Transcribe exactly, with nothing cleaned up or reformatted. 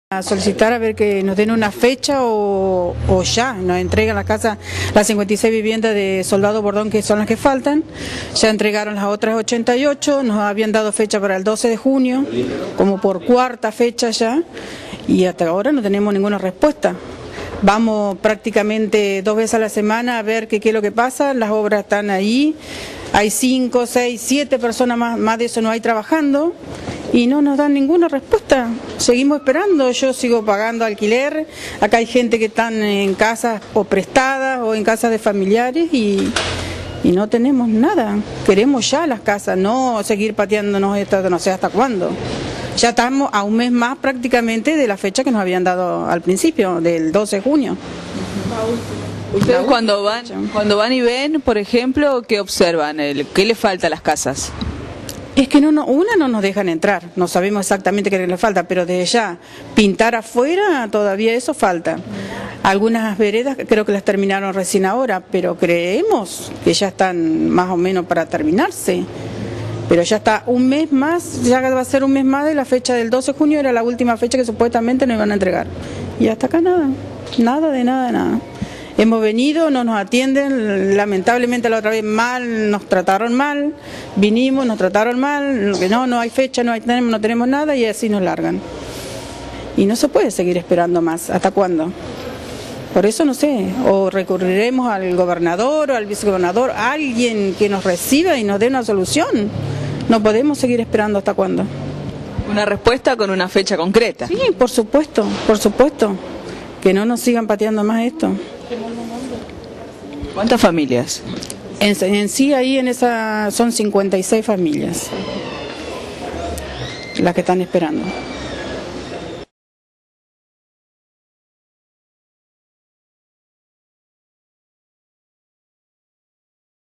A solicitar a ver que nos den una fecha o, o ya, nos entregan la casa, las cincuenta y seis viviendas de Soldado Bordón, que son las que faltan. Ya entregaron las otras ochenta y ocho, nos habían dado fecha para el doce de junio, como por cuarta fecha ya, y hasta ahora no tenemos ninguna respuesta. Vamos prácticamente dos veces a la semana a ver qué, qué es lo que pasa, las obras están ahí, hay cinco, seis, siete personas más, más de eso no hay trabajando. Y no nos dan ninguna respuesta, seguimos esperando, yo sigo pagando alquiler, acá hay gente que están en casas o prestadas o en casas de familiares y, y no tenemos nada, queremos ya las casas, no seguir pateándonos esto, no sé hasta cuándo. Ya estamos a un mes más prácticamente de la fecha que nos habían dado al principio, del doce de junio. ¿Ustedes cuando van, cuando van y ven, por ejemplo, qué observan? ¿Qué le falta a las casas? Es que no, no, una no nos dejan entrar, no sabemos exactamente qué le falta, pero desde ya pintar afuera todavía eso falta. Algunas veredas creo que las terminaron recién ahora, pero creemos que ya están más o menos para terminarse. Pero ya está un mes más, ya va a ser un mes más de la fecha del doce de junio, era la última fecha que supuestamente nos iban a entregar. Y hasta acá nada, nada de nada de nada. Hemos venido, no nos atienden, lamentablemente la otra vez mal, nos trataron mal, vinimos, nos trataron mal, no, no hay fecha, no, hay, no tenemos nada y así nos largan. Y no se puede seguir esperando más, ¿hasta cuándo? Por eso no sé, o recurriremos al gobernador o al vicegobernador, a alguien que nos reciba y nos dé una solución. No podemos seguir esperando hasta cuándo. Una respuesta con una fecha concreta. Sí, por supuesto, por supuesto, que no nos sigan pateando más esto. ¿Cuántas familias? En, en sí ahí en esa son cincuenta y seis familias las que están esperando.